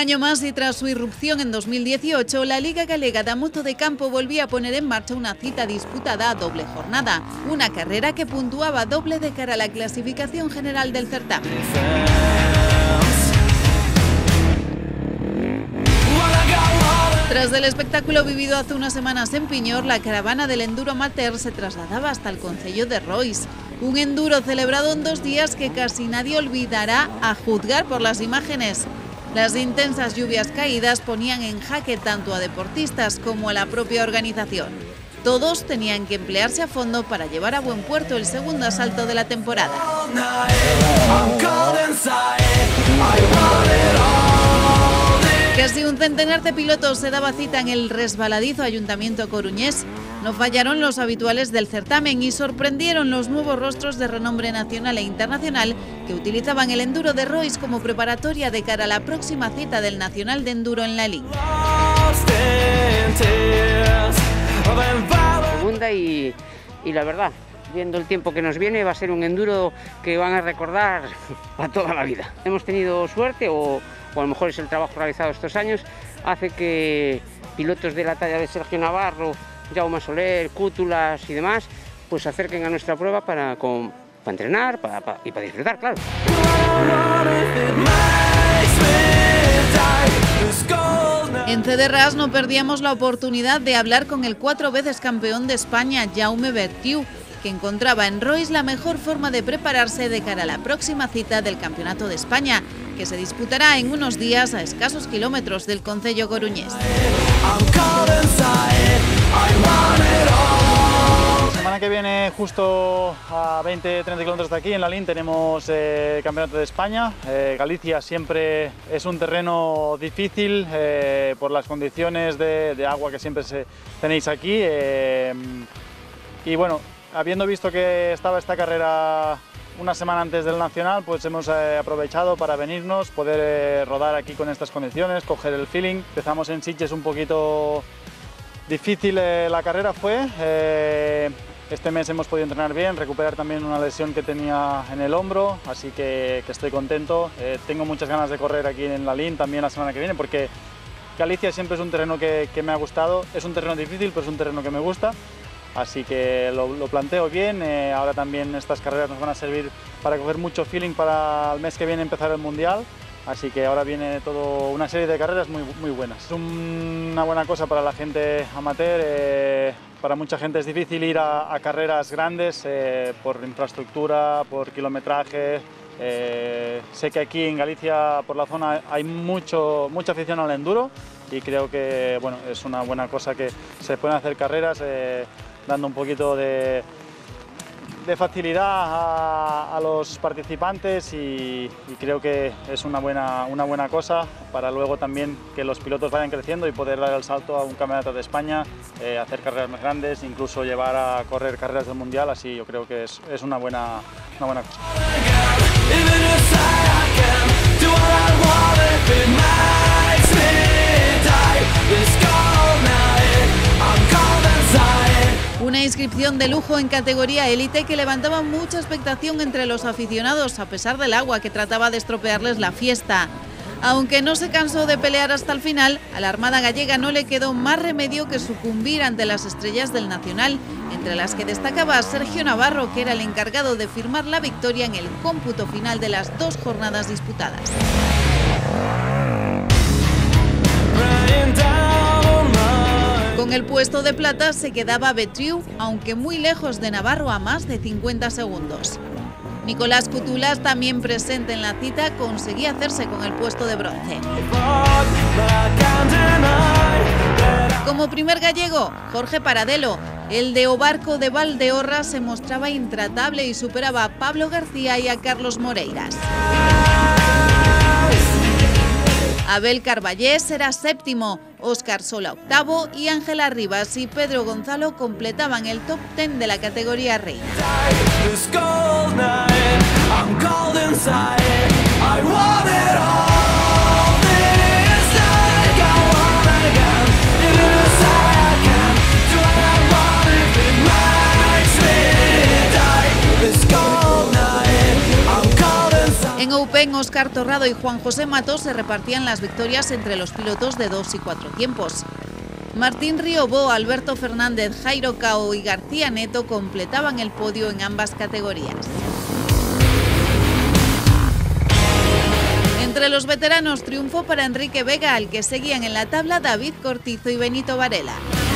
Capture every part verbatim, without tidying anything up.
año más y tras su irrupción en dos mil dieciocho, la Liga Galega de Moto de Campo volvía a poner en marcha una cita disputada a doble jornada, una carrera que puntuaba doble de cara a la clasificación general del certamen. Tras el espectáculo vivido hace unas semanas en Piñor, la caravana del enduro amateur se trasladaba hasta el concello de Rois. Un enduro celebrado en dos días que casi nadie olvidará a juzgar por las imágenes. Las intensas lluvias caídas ponían en jaque tanto a deportistas como a la propia organización. Todos tenían que emplearse a fondo para llevar a buen puerto el segundo asalto de la temporada. Casi un centenar de pilotos se daba cita en el resbaladizo Ayuntamiento coruñés. No fallaron los habituales del certamen y sorprendieron los nuevos rostros de renombre nacional e internacional que utilizaban el enduro de Rois como preparatoria de cara a la próxima cita del Nacional de Enduro en la Liga. Segunda y, y la verdad, viendo el tiempo que nos viene, va a ser un enduro que van a recordar para toda la vida. Hemos tenido suerte o... o a lo mejor es el trabajo realizado estos años, hace que pilotos de la talla de Sergio Navarro, Jaume Soler, Cútulas y demás, pues se acerquen a nuestra prueba para, con, para entrenar para, para, y para disfrutar, claro. En Cederras no perdíamos la oportunidad de hablar con el cuatro veces campeón de España, Jaume Bertiu, que encontraba en Rois la mejor forma de prepararse de cara a la próxima cita del Campeonato de España, que se disputará en unos días a escasos kilómetros del concello coruñés. La semana que viene, justo a veinte treinta kilómetros de aquí, en Lalín, tenemos eh, el Campeonato de España. Eh, Galicia siempre es un terreno difícil eh, por las condiciones de, de agua que siempre se, tenéis aquí. Eh, y bueno, habiendo visto que estaba esta carrera una semana antes del Nacional, pues hemos eh, aprovechado para venirnos, poder eh, rodar aquí con estas condiciones, coger el feeling. Empezamos en Sitges un poquito difícil, eh, la carrera fue. Eh, este mes hemos podido entrenar bien, recuperar también una lesión que tenía en el hombro, así que, que estoy contento. Eh, tengo muchas ganas de correr aquí en Lalín también la semana que viene, porque Galicia siempre es un terreno que, que me ha gustado. Es un terreno difícil, pero es un terreno que me gusta. Así que lo, lo planteo bien. Eh, ahora también estas carreras nos van a servir para coger mucho feeling para el mes que viene empezar el Mundial. Así que ahora viene todo una serie de carreras muy, muy buenas. Es un, una buena cosa para la gente amateur. Eh, para mucha gente es difícil ir a, a carreras grandes eh, por infraestructura, por kilometraje. Eh, sé que aquí en Galicia, por la zona, hay mucho, mucha afición al enduro y creo que bueno, es una buena cosa que se pueden hacer carreras eh, dando un poquito de, de facilidad a, a los participantes y, y creo que es una buena, una buena cosa para luego también que los pilotos vayan creciendo y poder dar el salto a un campeonato de España, eh, hacer carreras más grandes, incluso llevar a correr carreras del Mundial, así yo creo que es, es una, buena, una buena cosa. Una inscripción de lujo en categoría élite que levantaba mucha expectación entre los aficionados, a pesar del agua que trataba de estropearles la fiesta. Aunque no se cansó de pelear hasta el final, a la Armada gallega no le quedó más remedio que sucumbir ante las estrellas del Nacional, entre las que destacaba Sergio Navarro, que era el encargado de firmar la victoria en el cómputo final de las dos jornadas disputadas. Con el puesto de plata se quedaba Bertiu, aunque muy lejos de Navarro a más de cincuenta segundos. Nicolás Cútulas, también presente en la cita, conseguía hacerse con el puesto de bronce. Como primer gallego, Jorge Paradelo. El de Obarco de Valdeorra se mostraba intratable y superaba a Pablo García y a Carlos Moreiras. Abel Carballés era séptimo, Óscar Sola octavo y Ángela Rivas y Pedro Gonzalo completaban el top ten de la categoría reina. En Eupen, Óscar Torrado y Juan José Matos se repartían las victorias entre los pilotos de dos y cuatro tiempos. Martín Riobó, Alberto Fernández, Jairo Cao y García Neto completaban el podio en ambas categorías. Entre los veteranos, triunfo para Enrique Vega, al que seguían en la tabla David Cortizo y Benito Varela.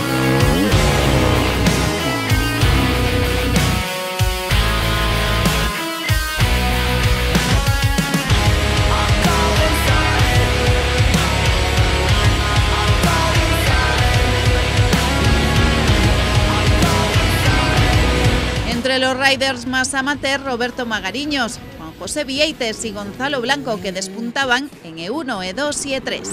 Entre los riders más amateur, Roberto Magariños, Juan José Vieites y Gonzalo Blanco, que despuntaban en E uno, E dos y E tres.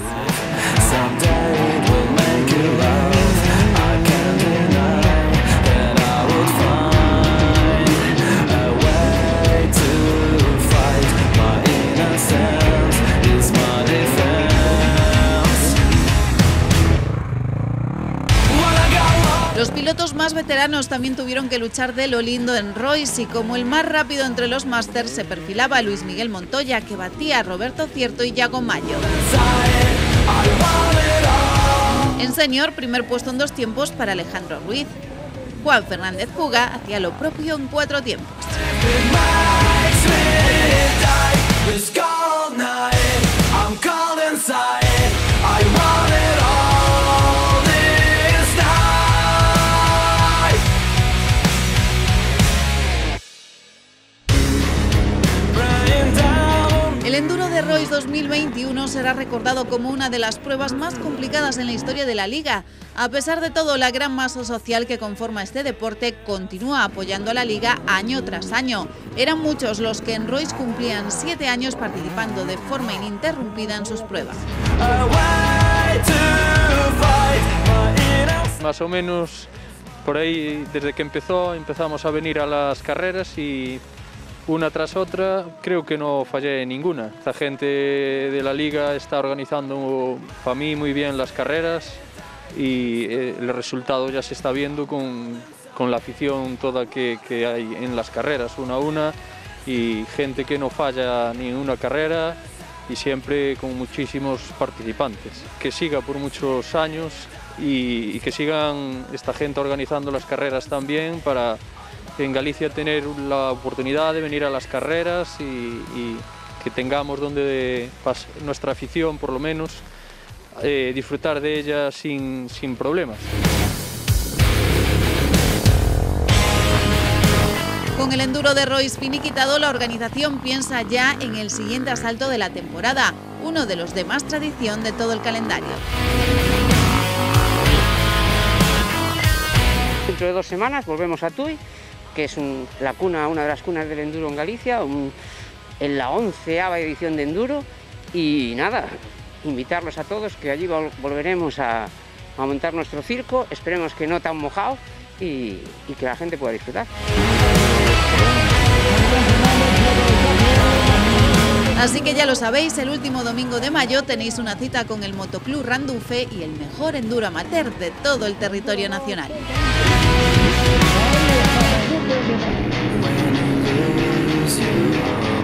Los pilotos más veteranos también tuvieron que luchar de lo lindo en Royce, y como el más rápido entre los Masters se perfilaba Luis Miguel Montoya, que batía a Roberto Cierto y Yago Mayo. En senior, primer puesto en dos tiempos para Alejandro Ruiz. Juan Fernández Puga hacía lo propio en cuatro tiempos. El Enduro de Royce dos mil veintiuno será recordado como una de las pruebas más complicadas en la historia de la Liga. A pesar de todo, la gran masa social que conforma este deporte continúa apoyando a la Liga año tras año. Eran muchos los que en Royce cumplían siete años participando de forma ininterrumpida en sus pruebas. Más o menos por ahí, desde que empezó, empezamos a venir a las carreras y una tras otra, creo que no fallé ninguna. Esta gente de la Liga está organizando para mí muy bien las carreras y el resultado ya se está viendo con, con la afición toda que, que hay en las carreras, una a una, y gente que no falla ni en una carrera y siempre con muchísimos participantes. Que siga por muchos años y, y que sigan esta gente organizando las carreras también para en Galicia tener la oportunidad de venir a las carreras y, y que tengamos donde nuestra afición, por lo menos, eh, disfrutar de ella sin, sin problemas. Con el Enduro de Royce finiquitado, la organización piensa ya en el siguiente asalto de la temporada, uno de los de más tradición de todo el calendario. Dentro de dos semanas volvemos a Tui, que es un, la cuna, una de las cunas del enduro en Galicia, un, en la onceava edición de enduro, y nada, invitarlos a todos, que allí vol volveremos a, a montar nuestro circo, esperemos que no tan mojado y, y que la gente pueda disfrutar. Así que ya lo sabéis, el último domingo de mayo tenéis una cita con el Motoclub Randufe y el mejor enduro amateur de todo el territorio nacional. When you lose your